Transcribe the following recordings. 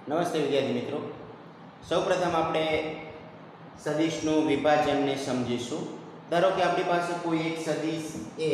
નમસ્તે વિદ્યાર્થી મિત્રો, સૌપ્રથમ આપણે સદિશનું વિભાજનને સમજીશું। ધારો કે આપણી પાસે કોઈ એક સદિશ એ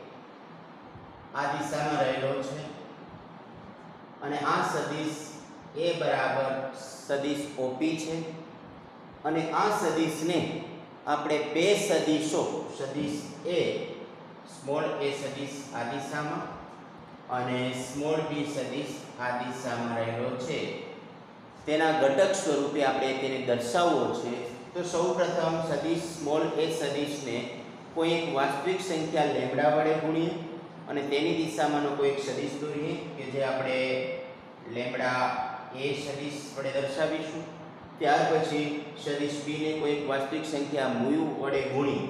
આ દિશામાં રહેલો છે અને આ સદિશ એ બરાબર સદિશ OP છે અને આ સદિશને આપણે બે સદિશો સદિશ એ સ્મોલ એ સદિશ આ દિશામાં અને સ્મોલ b સદિશ આ દિશામાં રહેલો છે તેના ઘટક સ્વરૂપે આપણે તેને દર્શાવવો છે। તો સૌપ્રથમ સદિશ સ્મોલ એ સદિશને કોઈ એક વાસ્તવિક સંખ્યા લેમ્બડા વડે ગુણીએ અને તેની દિશામાંનો કોઈ એક સદિશ દોરીએ કે જે આપણે લેમ્બડા એ સદિશ વડે દર્શાવીશું। ત્યાર પછી સદિશ b ને કોઈ એક વાસ્તવિક સંખ્યા mu વડે ગુણી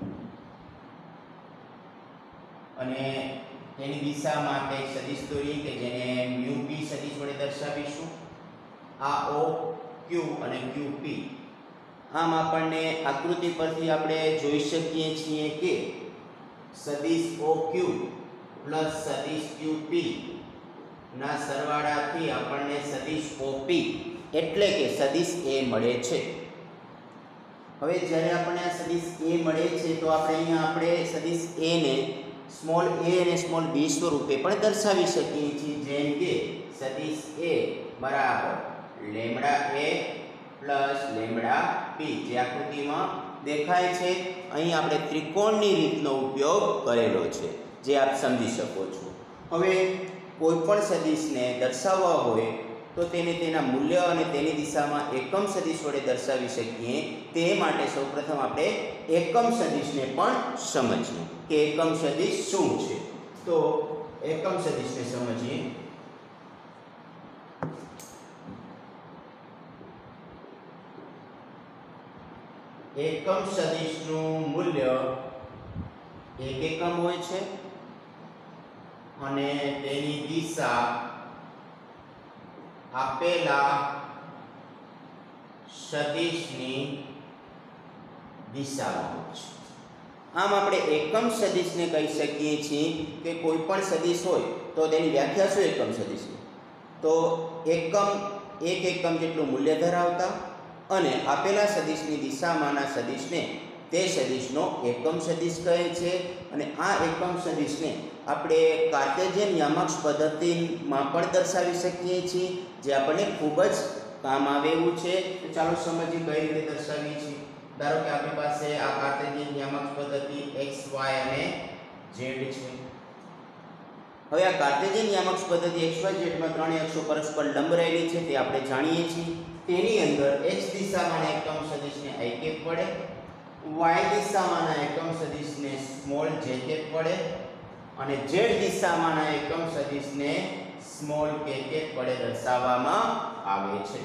અને તેની દિશામાં આપણે એક સદિશ દોરીએ કે જેને mu p સદિશ વડે દર્શાવીશું। આ O Q અને QP આમ આપણને આકૃતિ પરથી આપણે જોઈ શકીએ છીએ કે સદિશ OQ પ્લસ સદિશ QP ના સરવાળાથી આપણને સદિશ OP એટલે કે સદિશ A મળે છે। હવે જ્યારે આપણને આ સદિશ A મળે છે તો આપણે અહીંયા સદિશ A ને સ્મોલ a અને સ્મોલ b સ્વરૂપે પણ દર્શાવી શકીએ છીએ, જેમ કે સદિશ A બરાબર lambda a plus lambda b જે આકૃતિમાં દેખાય છે। અહીં આપણે ત્રિકોણની રીતનો ઉપયોગ કરેલો છે જે આપ સમજી શકો છો। હવે કોઈ પણ સદિશને દર્શાવવા હોય તો તેને તેના મૂલ્ય અને તેની દિશામાં એકમ સદિશ વડે દર્શાવી શકીએ। તે માટે સૌપ્રથમ આપણે એકમ સદિશને પણ સમજીએ કે એકમ સદિશ શું છે। તો એકમ સદિશને સમજીએ। એકમ સદિશનું મૂલ્ય એક એકમ હોય છે અને તેની દિશા આપેલા સદિશની દિશામાં હોય છે। આમ આપણે એકમ સદિશને કહી શકીએ છીએ કે કોઈ પણ સદિશ હોય તો તેની વ્યાખ્યા શું એકમ સદિશની? તો એકમ એક એકમ જેટલું મૂલ્ય ધરાવતા અને આપેલા સદિશની દિશામાંના સદિશને તે સદિશનો એકમ સદિશ કહે છે। અને આ એકમ સદિશને આપણે કાર્ટેશિયન યામક્ષ પદ્ધતિમાં પણ દર્શાવી શકીએ છીએ, જે આપણને ખૂબ જ કામ આવે એવું છે। તો ચાલો સમજીએ કઈ રીતે દર્શાવીએ છીએ। ધારો કે આપણી પાસે આ કાર્ટેશિયન યામક્ષ પદ્ધતિ x y અને z છે। હવે આ કાર્ટેશિયન યામક્ષ પદ્ધતિ x y z માં ત્રણેય અક્ષો પરસ્પર લંબ રહેલી છે તે આપણે જાણીએ છીએ। તેની અંદર x દિશામાંના એકમ સદિશને i કેપ વડે, y દિશામાંના એકમ સદિશને સ્મોલ j કેપ વડે અને z દિશામાંના એકમ સદિશને સ્મોલ k કેપ વડે દર્શાવવામાં આવે છે।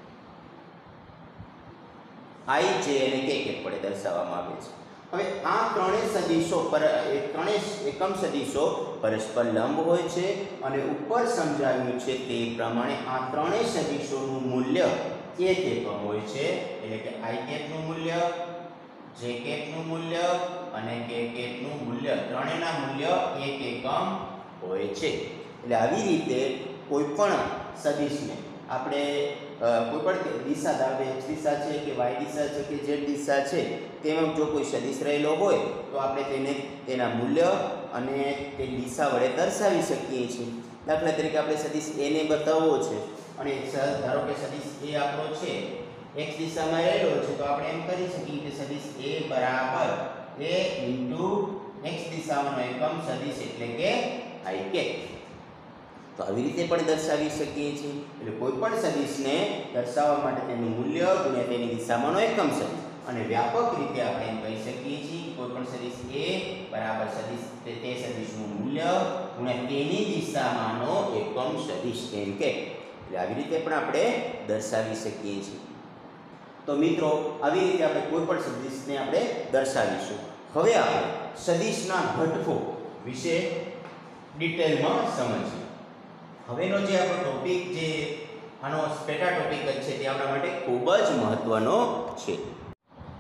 i j અને k કેપ વડે દર્શાવવામાં આવે છે। હવે આ ત્રણેય એકમ સદિશો પરસ્પર લંબ હોય છે અને ઉપર સમજાવ્યું છે તે પ્રમાણે આ ત્રણેય સદિશોનું મૂલ્ય એક એકમ હોય છે, એટલે કે i કેપનું મૂલ્ય, j કેપનું મૂલ્ય અને k કેપનું મૂલ્ય ત્રણેયના મૂલ્ય એક એકમ હોય છે। એટલે આવી રીતે કોઈ પણ સદિશને આપણે કોઈ પણ દિશા ધારે x દિશા છે કે y દિશા છે કે z દિશા છે તેમાં જો કોઈ સદિશ રહેલો હોય તો આપણે તેને તેના મૂલ્ય અને તેની દિશા વડે દર્શાવી શકીએ છીએ। દાખલા તરીકે આપણે સદિશ a ને બતાવવો છે અને ધારો કે સદિશ a આપણો છે x દિશામાં રહેલો છે તો આપણે એમ કરી શકીએ કે સદિશ a બરાબર a x દિશામાંનો એકમ સદિશ એટલે કે i કેપ। તો આવી રીતે પણ દર્શાવી શકીએ છીએ। એટલે કોઈ પણ સદિશને દર્શાવવા માટે તેનું મૂલ્ય ગુણ્યા તેની દિશામાંનો એકમ સદિશ અને વ્યાપક રીતે આપણે એમ કહી શકીએ છીએ કોઈ પણ સદિશ a બરાબર સદિશ તે સદિશનું મૂલ્ય ગુણ્યા તેની દિશામાંનો એકમ સદિશ એમ કે એટલે આવી રીતે પણ આપણે દર્શાવી શકીએ છીએ। તો મિત્રો આવી રીતે આપણે કોઈ પણ સદિશને આપણે દર્શાવીશું। હવે આપણે સદિશના ઘટકો વિશે ડિટેલમાં સમજીએ। હવેનો જે આપણો ટોપિક જે આનો પેટા ટોપિક જ છે તે આપણા માટે ખૂબ જ મહત્વનો છે।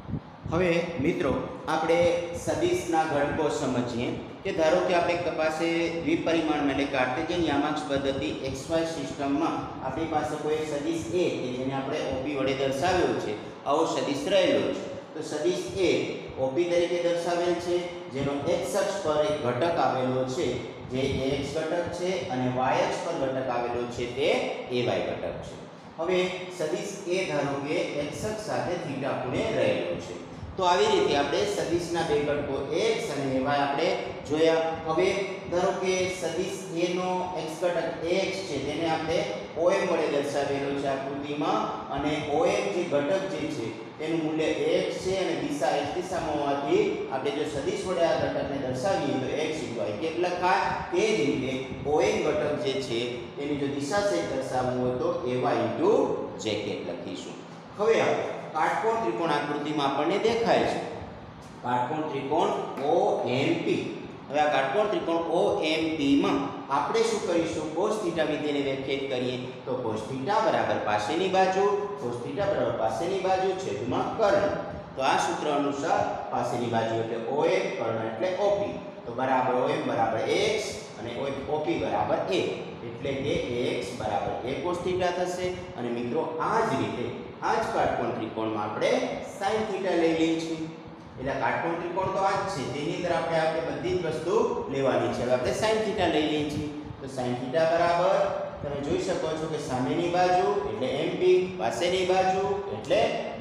હવે મિત્રો આપણે સદિશના ઘટકો સમજીએ કે ધારો કે આપણે પાસે દ્વિપરિમાણમાં એટલે કાર્ટેશિયન યામાક્ષ પદ્ધતિ XY સિસ્ટમમાં આપણી પાસે કોઈ એક સદિશ A કે જેને આપણે OP વડે દર્શાવ્યો છે, આવો સદિશ રહેલો છે. તો સદિશ A OP તરીકે દર્શાવેલ છે, જેનો x અક્ષ પર એક ઘટક આવેલો છે જે ax ઘટક છે અને y અક્ષ પર ઘટક આવેલો છે તે ay ઘટક છે. હવે સદિશ A ધારો કે x અક્ષ સાથે થીટા ખૂણે રહેલો છે. તો આવી રીતે આપણે સદિશના બે ઘટકો x અને y આપણે જોયા. હવે ધારો કે સદિશ A નો x ઘટક ax છે તેને આપણે OM વડે દર્શાવેલો છે આકૃતિમાં, અને OM જે ઘટક જે છે તેનું મૂલ્ય ax છે અને દિશા x દિશામાં હોવાથી આપણે જો સદિશ વડે આ ઘટકને દર્શાવીએ તો x y કેટ લખાય. તે જ રીતે OM ઘટક જે છે તેની જો દિશા સહિત દર્શાવવું હોય તો ay j કેટ લખીશું. હવે આપણે કાટકોણ ત્રિકોણ આકૃતિમાં આપણને દેખાય છે કાટકોણ ત્રિકોણ OMP. હવે આ કાટકોણ ત્રિકોણ OMP માં આપણે શું કરીશું? cos θ વિધેયને વ્યાખ્યાયિત કરીએ તો cos θ બરાબર પાસેની બાજુ, cos θ બરાબર પાસેની બાજુ છેદમાં કર્ણ. તો આ સૂત્ર અનુસાર પાસેની બાજુ એટલે OM, કર્ણ એટલે OP. તો બરાબર OM બરાબર x અને OP બરાબર a, એટલે કે ax બરાબર a cos θ થશે. અને મિત્રો આ જ રીતે આ જ કાટકોણ ત્રિકોણમાં આપણે sin θ લઈ લઈએ છીએ. એટલે કાટકોણ ત્રિકોણ તો આ જ છે, તેની અંદર આપણે બધી જ વસ્તુ લેવાની છે. હવે આપણે sin θ લઈ લઈએ છીએ. તો sin θ બરાબર તમે જોઈ શકો છો કે સામેની બાજુ એટલે MP, પાસેની બાજુ એટલે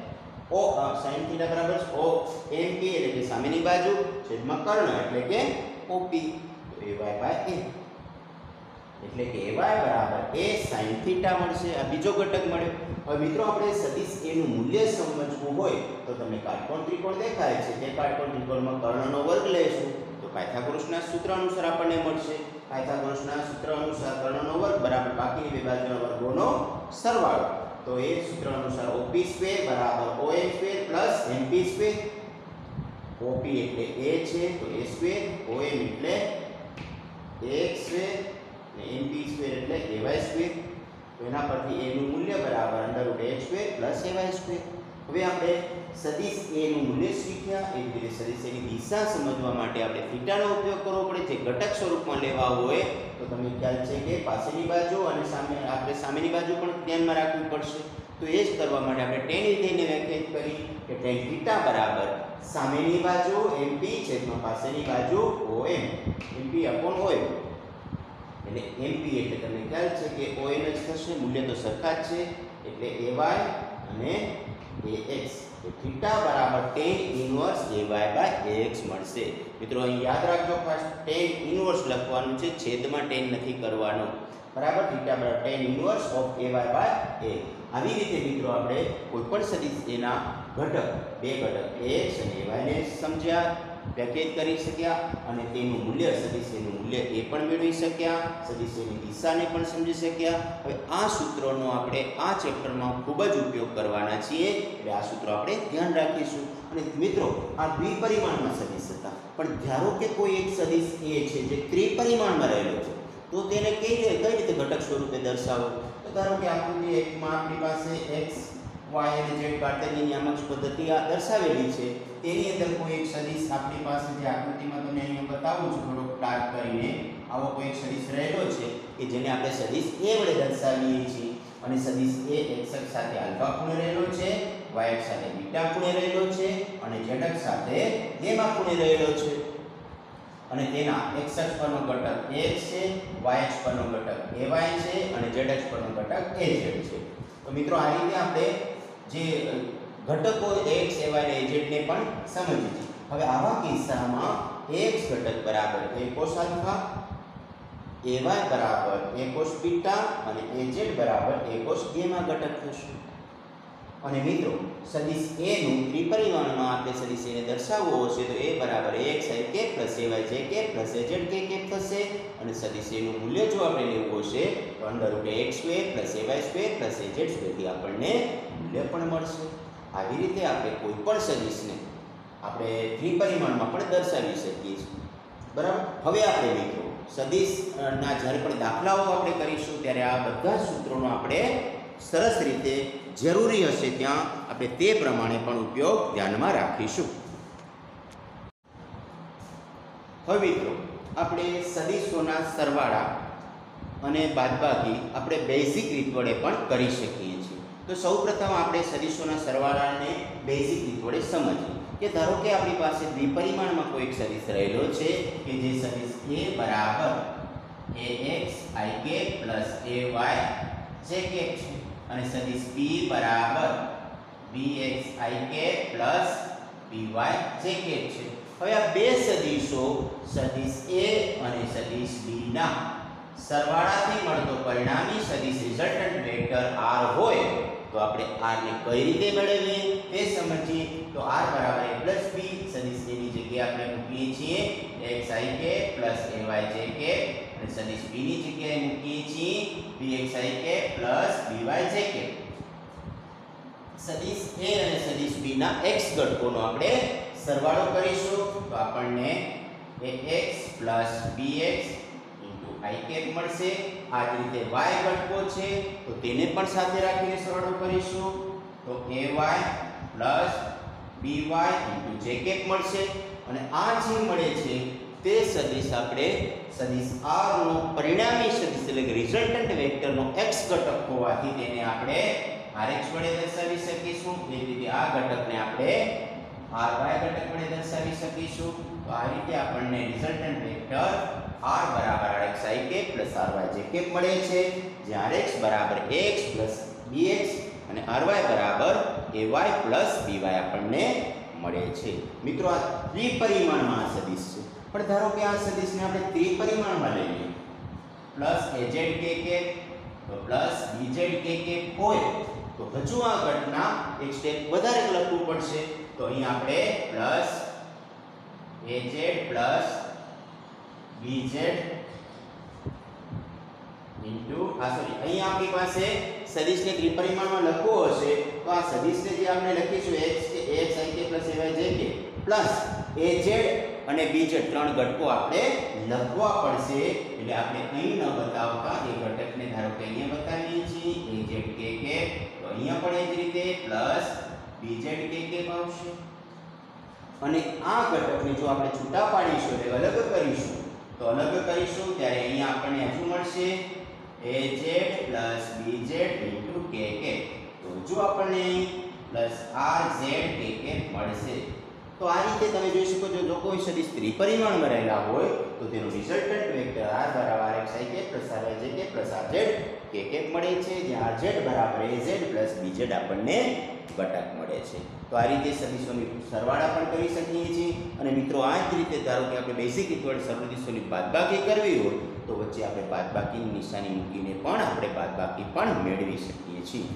sin θ બરાબર OMP એટલે કે સામેની બાજુ છેદમાં કર્ણ એટલે કે OP. તો ay/a એટલે કે ay બરાબર a sin θ મળશે. આ બીજો ઘટક મળ્યો. હવે મિત્રો આપણે સદિશ A નું મૂલ્ય સમજવું હોય તો તમને કાટકોણ ત્રિકોણ દેખાય છે, તે કાટકોણ ત્રિકોણમાં કર્ણનો વર્ગ લેશું તો પાયથાગોરસના સૂત્ર અનુસાર આપણને મળશે. પાયથાગોરસના સૂત્ર અનુસાર કર્ણનો વર્ગ બરાબર બાકીની બે બાજુના વર્ગોનો સરવાળો. તો એ સૂત્ર અનુસાર OP² બરાબર OM² MP². OP એટલે a છે તો a², OM એટલે ax² અને MP² એટલે ay². તો એના પરથી a નું મૂલ્ય બરાબર √a² ay². હવે આપણે સદિશ A નું મૂલ્ય શીખ્યા. એ જ રીતે સદિશ A ની દિશા સમજવા માટે આપણે થીટાનો ઉપયોગ કરવો પડે છે. ઘટક સ્વરૂપમાં લેવા હોય તો તમને ખ્યાલ છે કે પાસેની બાજુ અને સામેની બાજુ પણ ધ્યાનમાં રાખવી પડશે. તો એ જ કરવા માટે આપણે tan વિધેયને વ્યાખ્યાયિત કરી કે tan θ બરાબર સામેની બાજુ MP છેદમાં પાસેની બાજુ OM, MP/OM. એટલે MP એટલે તમને ખ્યાલ છે કે OM જ થશે, મૂલ્ય તો સરખા જ છે એટલે ay અને ax. તો θ બરાબર tan ઇન્વર્સ ay/ax મળશે. મિત્રો અહીં યાદ રાખજો ખાસ tan ઇન્વર્સ લખવાનું છે, છેદમાં tan નથી કરવાનો. બરાબર θ બરાબર tan ઇન્વર્સ ઓફ ay/a. આવી રીતે મિત્રો આપણે કોઈ પણ સદિશ એના ઘટક બે ઘટક ax અને ay ને સમજ્યા, વ્યાખ્યાયિત કરી શક્યા અને તેનું મૂલ્ય સદિશ એનું મૂલ્ય એ પણ મેળવી શક્યા, સદિશ એની દિશાને પણ સમજી શક્યા. હવે આ સૂત્રોનો આપણે આ ચેપ્ટરમાં ખૂબ જ ઉપયોગ કરવાના છીએ, એટલે આ સૂત્રો આપણે ધ્યાન રાખીશું. અને મિત્રો આ દ્વિપરિમાણમાં સદિશ હતા, પણ ધારો કે કોઈ એક સદિશ A છે જે ત્રિપરિમાણમાં રહેલો છે તો તેને કઈ રીતે ઘટક સ્વરૂપે દર્શાવો? તો ધારો કે આકૃતિ 1 માં આપણી પાસે x y અને z કાર્ટેશિયન યામાક્ષ પદ્ધતિ આ દર્શાવેલી છે. તેની અંદર કોઈ એક સદિશ આપણી પાસે જે આકૃતિમાં તમને અહીંયા બતાવું છું થોડોક ડાર્ક કરીને, આવો કોઈ એક સદિશ રહેલો છે કે જેને આપણે સદિશ A વડે દર્શાવીએ છીએ. અને સદિશ A x અક્ષ સાથે આલ્ફા ખૂણે રહેલો છે, y અક્ષ સાથે બીટા ખૂણે રહેલો છે અને z અક્ષ સાથે ગામા ખૂણે રહેલો છે. અને તેના x અક્ષ પરનો ઘટક x છે, y અક્ષ પરનો ઘટક ay છે અને z અક્ષ પરનો ઘટક az છે. તો મિત્રો આ રીતે આપણે જે ઘટકો x, ay અને az ને પણ સમજીએ છીએ. હવે આવા કિસ્સામાં x ઘટક બરાબર a cos આલ્ફા, ay બરાબર a cos બીટા અને az બરાબર a cos ગામા ઘટક થશે. અને મિત્રો સદિશ A નું ત્રિપરિમાણમાં આપણે સદિશ A ને દર્શાવવો હશે તો a બરાબર ax ik + ayj k + az k થશે. અને સદિશ A નું મૂલ્ય જો આપણે લેવું હશે તો √ax² + ay² + az² થી આપણને મૂલ્ય પણ મળશે. આવી રીતે આપણે કોઈ પણ સદિશને આપણે ત્રિપરિમાણમાં પણ દર્શાવી શકીએ છીએ. બરાબર. હવે આપણે મિત્રો સદિશના જ્યારે પણ દાખલાઓ આપણે કરીશું ત્યારે આ બધા સૂત્રોનો આપણે સરસ રીતે જરૂરી હશે ત્યાં આપણે તે પ્રમાણે પણ ઉપયોગ ધ્યાનમાં રાખીશું. હવે મિત્રો આપણે સદીશોના સરવાળા અને બાદબાકી આપણે બેઝિક રીત વડે પણ કરી શકીએ છીએ. તો સૌપ્રથમ આપણે સદીશોના સરવાળાને બેઝિક રીત વડે સમજીએ કે ધારો કે આપણી પાસે દ્વિપરિમાણમાં કોઈ એક સદીશ રહેલો છે કે જે સદીશ a બરાબર ax i k plus ay j k છે અને સદીશ b બરાબર bx i k plus by j k છે. હવે આ બે સદીશો સદીશ a અને સદીશ b ના સરવાળાથી મળતો પરિણામી સદીશ રિઝલ્ટન્ટ વેક્ટર r હોય તો આપણે r ને કઈ રીતે મેળવીએ તે સમજીએ. તો r બરાબર a પ્લસ b સદીશ a ની જગ્યાએ આપણે મૂકીએ છીએ x i k plus ay j k અને સદીશ b ની જગ્યાએ મૂકીએ છીએ bx i k plus by j k. સદીશ a અને સદીશ b ના x ઘટકોનો આપણે સરવાળો કરીશું તો આપણને ax plus bx i k મળશે. આ જ રીતે y ઘટકો છે તો તેને પણ સાથે રાખીને સરવાળો કરીશું તો ay plus by j k મળશે. અને આ જે મળે છે તે સદીશ આપણે સદીશ r નો પરિણામી સદીશ એટલે કે રિઝલ્ટન્ટ વેક્ટરનો x ઘટક હોવાથી તેને આપણે rx વડે દર્શાવી શકીશું. એ રીતે આ ઘટકને આપણે ry ઘટક વડે દર્શાવી શકીશું. તો આ રીતે આપણને રિઝલ્ટન્ટ વેક્ટર r બરાબર rx i k plus ry j k મળે છે, જ્યાં rx બરાબર x પ્લસ bx અને ry બરાબર ay પ્લસ by આપણને મળે છે. મિત્રો આ દ્વિપરિમાણમાં આ સદીશ છે, પણ ધારો કે આ સદીશને આપણે ત્રિપરિમાણમાં લઈએ પ્લસ az kk તો પ્લસ bz kk હોય તો હજુ આ ઘટના એક સ્ટેપ વધારે લખવું પડશે. તો અહીં આપણે plus az plus bz into અહીં આપણી પાસે સદીશને ત્રિપરિમાણમાં લખવો હશે તો આ સદીશને જે આપણે લખીશું x i k plus ay j k plus az અને bz ત્રણ ઘટકો આપણે લખવા પડશે. એટલે આપણે અહીં ન બતાવતા એ ઘટકને ધારો કે અહીંયા બતાવીએ છીએ az kk તો અહીંયા પણ એ જ રીતે પ્લસ bz kk આવશે. અને આ ઘટકને જો આપણે છૂટા પાડીશું એટલે અલગ કરીશું તો અલગ કરીશું ત્યારે અહીંયા આપણને હજુ મળશે az bz kk. તો જો આપણને પ્લસ rz kk મળશે. તો આ રીતે તમે જોઈ શકો છો જો કોઈ સદીશ ત્રિપરિમાણમાં રહેલા હોય તો તેનો રિઝલ્ટન્ટ વેક્ટર r બરાબર rx i k plus ry j k plus rz kk મળે છે, જ્યાં rz બરાબર az પ્લસ bz આપણને ઘટક મળે છે. તો આ રીતે સદીશોની સરવાળા પણ કરી શકીએ છીએ. અને મિત્રો આ જ રીતે ધારો કે આપણે બેઝિક રીત વડે સદીશોની બાદબાકી કરવી હોય તો વચ્ચે આપણે બાદબાકીની નિશાની મૂકીને પણ આપણે બાદબાકી પણ મેળવી શકીએ છીએ.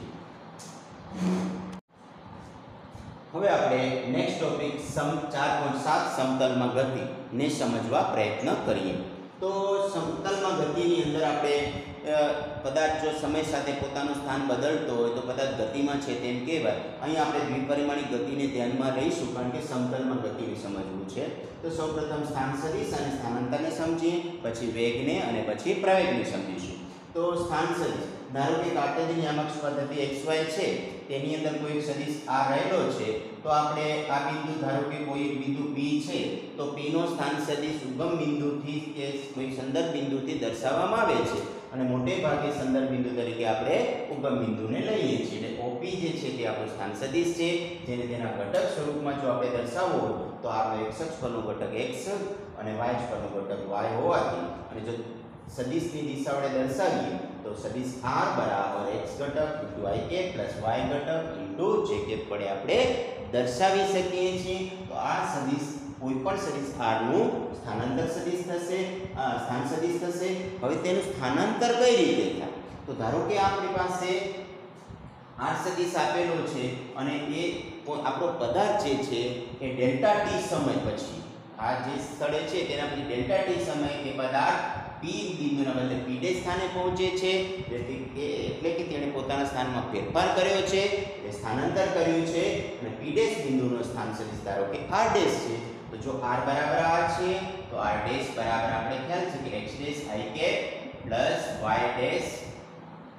હવે આપણે નેક્સ્ટ ટોપિક 4.7 સમતલમાં ગતિને સમજવા પ્રયત્ન કરીએ. તો સમતલમાં ગતિની અંદર આપણે કદાચ જો સમય સાથે પોતાનું સ્થાન બદલતો હોય તો કદાચ ગતિમાં છે તેમ કહેવાય. અહીં આપણે દ્વિપરિમાણિક ગતિને ધ્યાનમાં લઈશું કારણ કે સમતલમાં ગતિને સમજવું છે. તો સૌપ્રથમ સ્થાન સદિશ અને સ્થાનાંતરને સમજીએ, પછી વેગને અને પછી પ્રવેગને સમજીશું. તો સ્થાન સદિશ ધારો કે કાર્ટેશિયન યામક પદ્ધતિ xy છે તેની અંદર કોઈ એક સદિશ r રહેલો છે તો આપણે આ બિંદુ ધારો કે કોઈ એક બિંદુ p છે તો p નો સ્થાન સદિશ ઉગમ બિંદુથી કે કોઈ સંદર્ભ બિંદુથી દર્શાવવામાં આવે છે અને મોટે ભાગે સંદર્ભ બિંદુ તરીકે આપણે ઉગમ બિંદુને લઈએ છીએ. એટલે OP જે છે તે આપણું સ્થાન સદિશ છે જેને તેના ઘટક સ્વરૂપમાં જો આપણે દર્શાવવો હોય તો આનો x અક્ષ પરનો ઘટક x અને y અક્ષ પરનો ઘટક y હોવાથી અને જો સદિશની દિશા વડે દર્શાવીએ તો સદિશ r બરાબર x ઘટક * i k + y ઘટક * j k વડે આપણે દર્શાવી શકીએ છીએ. તો આ સદિશ કોઈ પણ સદિશ r નું સ્થાનાંતર સદિશ થશે, સ્થાન સદિશ થશે. હવે તેનું સ્થાનાંતર કઈ રીતે થાય? તો ધારો કે આપણી પાસે r સદિશ આપેલો છે અને એ આપણો પદાર્થ જે છે એ ડેલ્ટા t સમય પછી આ જે સ્થળે છે તેના પછી ડેલ્ટા t સમય એ પદાર્થ p બિંદુના બદલે p સ્થાને પહોંચે છે. એટલે કે તેણે પોતાના સ્થાનમાં ફેરફાર કર્યો છે, એ સ્થાનાંતર કર્યું છે અને p બિંદુનો સ્થાન સદિશ ધારો કે r છે. તો જો r બરાબર r છે તો r બરાબર આપણે ખ્યાલ છે કે x i k + y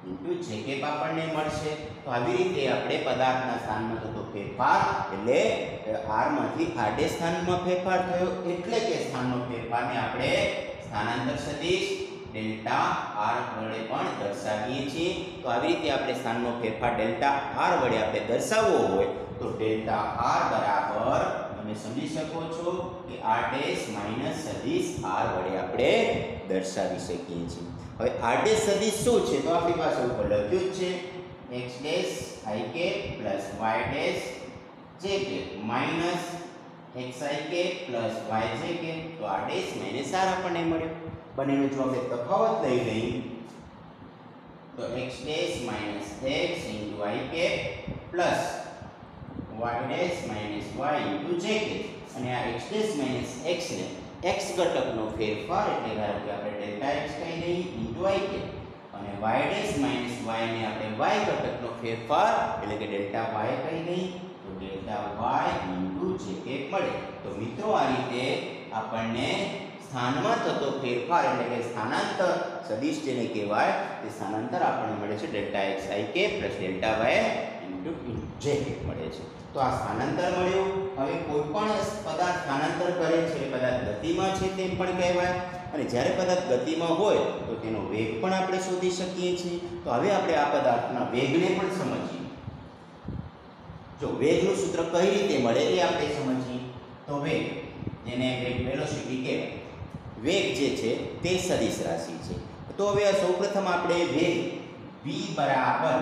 into j cap આપણને મળશે. તો આવી રીતે આપણે પદાર્થના સ્થાનમાં થતો ફેરફાર એટલે r માંથી r ડેશ સ્થાનમાં ફેરફાર થયો એટલે કે સ્થાનનો ફેરફારને આપણે સ્થાનાંતર સદિશ ડેલ્ટા r વડે પણ દર્શાવીએ છીએ. તો આવી રીતે આપણે સ્થાનનો ફેરફાર ડેલ્ટા r વડે આપણે દર્શાવવો હોય તો ડેલ્ટા r બરાબર તમે સમજી શકો છો કે r ડેશ માઈનસ સદિશ r વડે આપણે દર્શાવી શકીએ છીએ. હવે r ડેશ સદિશ શું છે તો આપણી પાસે ઉપર લખ્યું જ છે x dash i cap plus y dash j cap minus xi cap plus yj cap. તો r ડેશ માઈનસ r આપણને મળ્યો. બંનેનો જો આપણે તફાવત લઈ લઈએ તો x dash minus x into i cap plus y dash minus y into j cap. અને આ x ડેશ માઈનસ x ને x ઘટકનો ફેરફાર એટલે ધારો કે આપણે ડેલ્ટા x કહી દઈએ ઇન્ટુ i કેપ અને y ડેશ માઈનસ y ને આપણે y ઘટકનો ફેરફાર એટલે કે ડેલ્ટા y કહી દઈએ તો delta y into j cap મળે. તો મિત્રો આ રીતે આપણને સ્થાનમાં થતો ફેરફાર એટલે કે સ્થાનાંતર સદિશ જેને કહેવાય તે સ્થાનાંતર આપણને મળે છે delta x i cap plus delta y into j cap મળે છે. તો આ સ્થાનાંતર મળ્યું. હવે કોઈ પણ પદાર્થ સ્થાનાંતર કરે છે એ પદાર્થ ગતિમાં છે તેમ પણ કહેવાય અને જ્યારે પદાર્થ ગતિમાં હોય તો તેનો વેગ પણ આપણે શોધી શકીએ છીએ. તો હવે આપણે આ પદાર્થના વેગને પણ સમજીએ. જો વેગનું સૂત્ર કઈ રીતે મળે એ આપણે સમજીએ. તો વેગ જેને વેગ વેલોસિટી કહેવાય, વેગ જે છે તે સદિશ રાશિ છે. તો હવે સૌપ્રથમ આપણે વેગ v બરાબર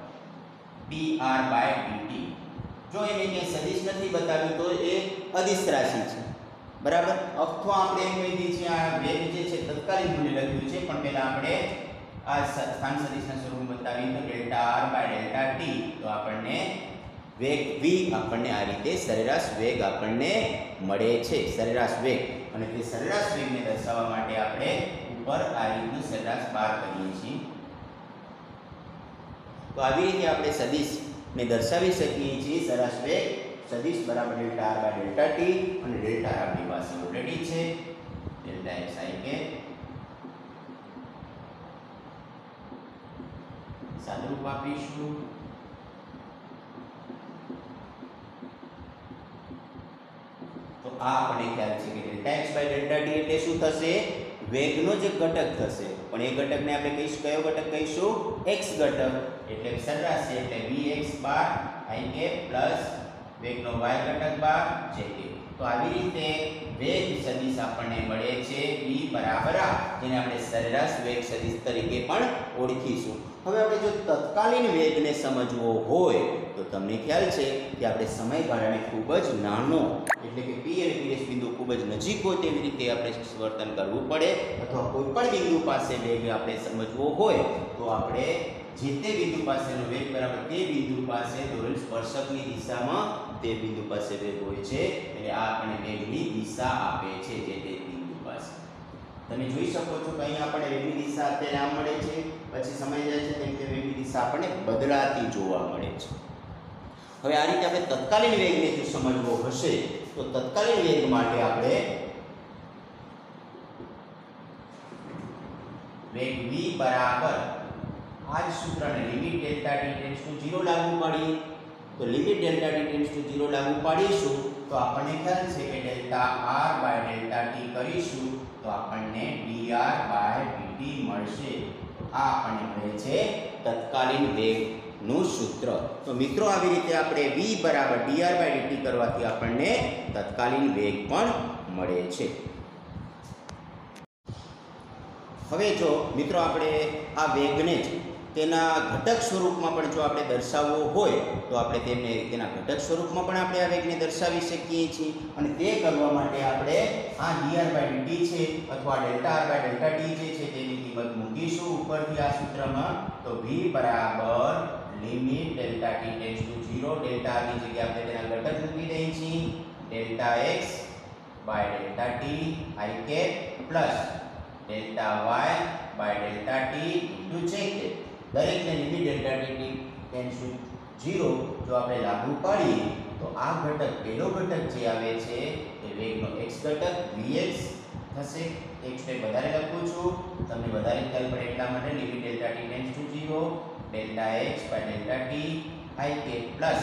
dr/dt, જો એને ક્યાંય સદિશ નથી બતાવ્યું તો એ અદિશ રાશિ છે, બરાબર. અથવા આપણે એમ કહી દઈએ છીએ આ વેગ જે છે તત્કાલીન મૂલ્ય લખ્યું છે પણ પહેલા આપણે આ સ્થાન સદિશના સ્વરૂપમાં બતાવીએ તો Δr/Δt. તો આપણને વેગ v આપણને આ રીતે સરેરાશ વેગ આપણને મળે છે, સરેરાશ વેગ. અને તે સરેરાશ વેગને દર્શાવવા માટે આપણે ઉપર આ રીતનું સરેરાશ બાર કરીએ છીએ. તો આવી રીતે આપણે સદિશને દર્શાવી શકીએ છીએ. સરેરાશ વેગ સદિશ બરાબર Δr/Δt અને ડેલ્ટા આપણી પાસે ઓલરેડી છે ડેલ્ટા xi કે સાદુરૂપ આપીશું. તો આ આપણને ખ્યાલ છે કે ડેલ્ટા x/Δt એટલે શું થશે? વેગનો જે ઘટક થશે, પણ એ ઘટકને આપણે કહીશું કયો ઘટક કહીશું? x ઘટક. એટલે સરેરાશ છે એટલે vx bar i k plus વેગનો y ઘટક બાર j કે. તો આવી રીતે વેગ સદિશ આપણને મળે છે v બરાબર આ, જેને આપણે સરેરાશ વેગ સદિશ તરીકે પણ ઓળખીશું. હવે આપણે જો તત્કાલીન વેગને સમજવો હોય તો તમને ખ્યાલ છે કે આપણે સમયગાળાને ખૂબ જ નાનો એટલે કે p અને p' બિંદુ ખૂબ જ નજીક હોય તેવી રીતે આપણે વર્તન કરવું પડે. અથવા કોઈ પણ બિંદુ પાસે વેગ આપણે સમજવો હોય તો આપણે જે તે બિંદુ પાસેનો વેગ બરાબર તે બિંદુ પાસે દોરેલ સ્પર્શકની દિશામાં તે બિંદુ પાસે વેગ હોય છે. એટલે આ આપણને વેગની દિશા આપે છે જે તે બિંદુ પાસે. તમે જોઈ શકો છો કે અહીંયા આપણને વેગની દિશા અત્યારે આમ મળે છે, પછી સમય જાય છે તેમ તે વેગની દિશા આપણને બદલાતી જોવા મળે છે. હવે આ રીતે આપણે તત્કાલીન વેગને જો સમજવો હશે તો તત્કાલીન વેગ માટે આપણે વેગ v બરાબર આ જ સૂત્રને limit delta t tends to 0 લાગુ પાડીએ. તો limit delta t tends to 0 લાગુ પાડીશું તો આપણને ખ્યાલ છે કે ડેલ્ટા r/Δt કરીશું તો આપણને dr/dt મળશે. આ આપણને મળે છે તત્કાલીન વેગનું સૂત્ર. તો મિત્રો આવી રીતે આપણે v બરાબર dr/dt કરવાથી આપણને તત્કાલીન વેગ પણ મળે છે. હવે જો મિત્રો આપણે આ વેગને જ તેના ઘટક સ્વરૂપમાં પણ જો આપણે દર્શાવવો હોય તો આપણે તેમને તેના ઘટક સ્વરૂપમાં પણ આપણે આ વેગને દર્શાવી શકીએ છીએ. અને તે કરવા માટે આપણે આ dr/dt છે અથવા Δr/Δt જે છે તેની કિંમત મૂકીશું ઉપરથી આ સૂત્રમાં. તો v બરાબર limit delta t tends to 0 delta ની જગ્યાએ આપણે તેના ઘટક મૂકી દઈએ છીએ delta x/Δt i cap plus delta y/Δt into j cap. દરેકને limit delta t tends to 0 જો આપણે લાગુ પાડીએ તો આ ઘટક પહેલો ઘટક જે આવે છે તે વેગનો x ઘટક vx થશે. એક સ્ટેપ વધારે લખું છું, તમને વધારે ખ્યાલ પડે એટલા માટે. Limit delta t tends to 0 delta x by delta t i cap plus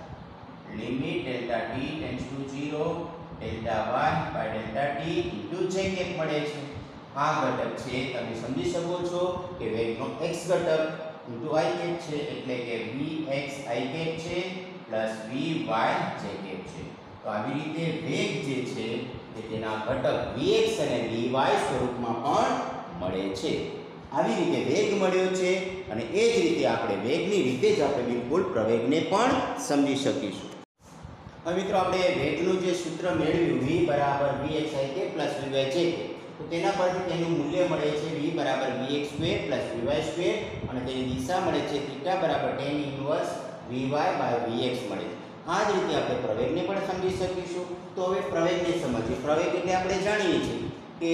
limit delta t tends to 0 delta y by delta t into j cap મળે છે. આ ઘટક છે તમે સમજી શકો છો કે વેગનો x ઘટક ઇન્ટુ i કેપ છે, એટલે કે vx i કેપ છે પ્લસ vy j કેપ છે. તો આવી રીતે વેગ જે છે તે તેના ઘટક vx અને vy સ્વરૂપમાં પણ મળે છે. આવી રીતે વેગ મળ્યો છે અને એ જ રીતે આપણે વેગની રીતે જ આપણે બિલકુલ પ્રવેગને પણ સમજી શકીશું. હવે મિત્રો આપણે વેગનું જે સૂત્ર મેળવ્યું v બરાબર vx i cap plus vy j cap, તો તેના પરથી તેનું મૂલ્ય મળે છે v બરાબર vx square plus vy square અને તેની દિશા મળે છે થીટા બરાબર tan inverse vy by vx મળે છે. આ જ રીતે આપણે પ્રવેગને પણ સમજી શકીશું. તો હવે પ્રવેગને સમજીએ. પ્રવેગ એટલે આપણે જાણીએ છીએ કે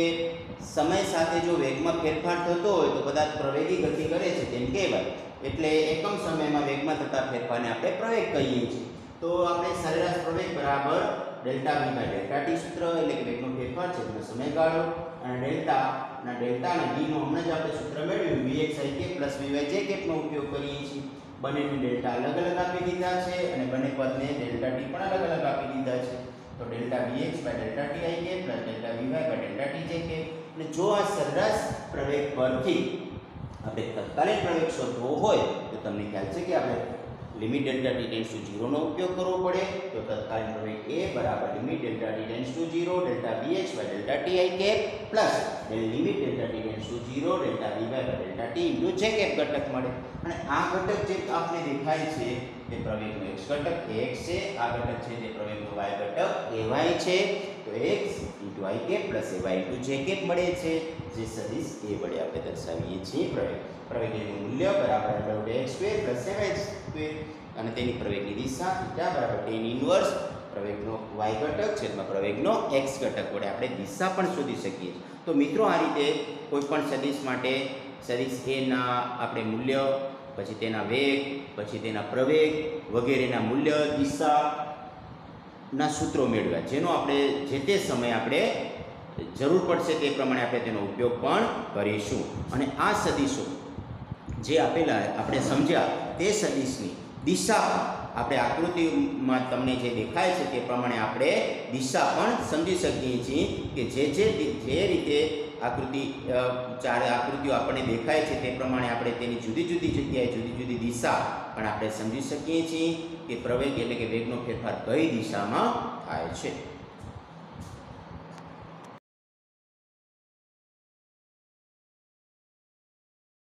સમય સાથે જો વેગમાં ફેરફાર થતો હોય તો કદાચ પ્રવેગી ગતિ કરે છે તેમ કહેવાય. એટલે એકમ સમયમાં વેગમાં થતા ફેરફારને આપણે પ્રવેગ કહીએ છીએ. તો આપણે સરેરાશ પ્રવેગ બરાબર delta v by delta t સૂત્ર, એટલે કે વેગનો ફેરફાર છે તેનો સમયગાળો, અને ડેલ્ટા અને v નો હમણાં જ આપણે સૂત્ર મેળવ્યું vx i cap plus vy j કેપનો ઉપયોગ કરીએ છીએ. બંનેને ડેલ્ટા અલગ અલગ આપી દીધા છે અને બંને પદને ડેલ્ટા ટી પણ અલગ અલગ આપી દીધા છે. તો delta vx by delta t i cap plus delta vy by delta t j cap. અને જો આ સરેરાશ પ્રવેગ પરથી આપણે તત્કાલીન પ્રવેગ શોધવો હોય તો તમને ખ્યાલ છે કે આપણે limit delta t tends to 0 નો ઉપયોગ કરવો પડે. તો તત્કાલીન પ્રવેગ a બરાબર limit delta t tends to 0 delta vx by delta t i cap plus limit delta t tends to 0 delta vy by delta t into j cap ઘટક મળે. અને આ ઘટક જે આપને દેખાય છે તે પ્રવેગનો x ઘટક ax છે, આ ઘટક છે તે પ્રવેગનો y ઘટક ay છે. તો x into i cap plus ay into j cap મળે છે, જે સદિશ a વડે આપણે દર્શાવીએ છીએ. પ્રવેગનું મૂલ્ય બરાબર x square plus 7x square અને તેની પ્રવેગની દિશા થીટા બરાબર tan ઇન્વર્સ પ્રવેગનો y ઘટક છેદમાં પ્રવેગનો x ઘટક વડે આપણે દિશા પણ શોધી શકીએ છીએ. તો મિત્રો આ રીતે કોઈ પણ સદિશ માટે સદિશ a ના આપણે મૂલ્ય, પછી તેના વેગ, પછી તેના પ્રવેગ વગેરેના મૂલ્ય, દિશાના સૂત્રો મેળવ્યા, જેનો આપણે જે તે સમયે આપણે જરૂર પડશે તે પ્રમાણે આપણે તેનો ઉપયોગ પણ કરીશું. અને આ સદિશો જે આપેલા આપણે સમજ્યા તે સદિશની દિશા આપણે આકૃતિમાં તમને જે દેખાય છે તે પ્રમાણે આપણે દિશા પણ સમજી શકીએ છીએ કે જે રીતે ચાર આકૃતિઓ આપણને દેખાય છે તે પ્રમાણે આપણે તેની જુદી જુદી જગ્યાએ જુદી જુદી દિશા પણ આપણે સમજી શકીએ છીએ કે પ્રવેગ એટલે કે વેગનો ફેરફાર કઈ દિશામાં થાય છે.